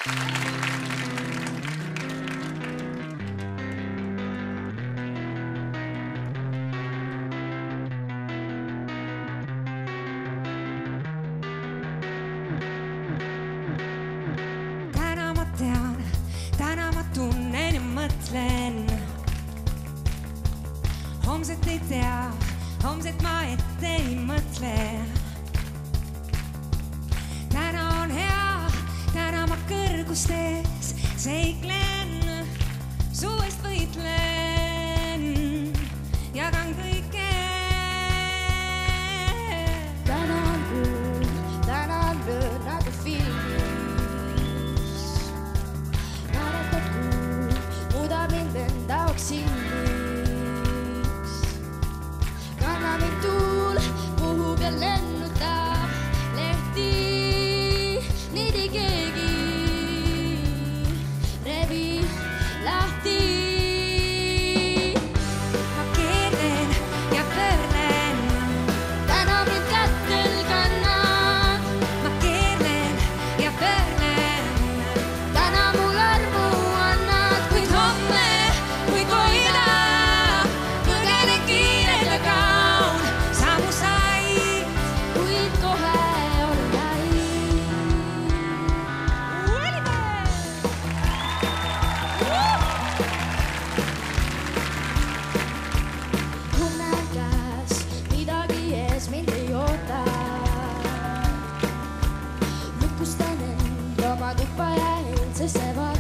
Täna ma tunnen ja mõtlen. Homset ei tea, homset ma ette ei mõtle. Täna on hea, täna ma kõrgustes seiklen. Suvest võitlen, jagan kõike. Täna on kuul, täna on löö nagu filmis. Sinniks. Kanna mind tuul, puhub ja lennutab lehti. Niidi keegi revi lahti. Ma keerlen ja pöörlen. Täna mind kätel kannad. Ma keerlen ja pöörlen. Täna mul armu annad, kuid homme tuppa ja eilsesse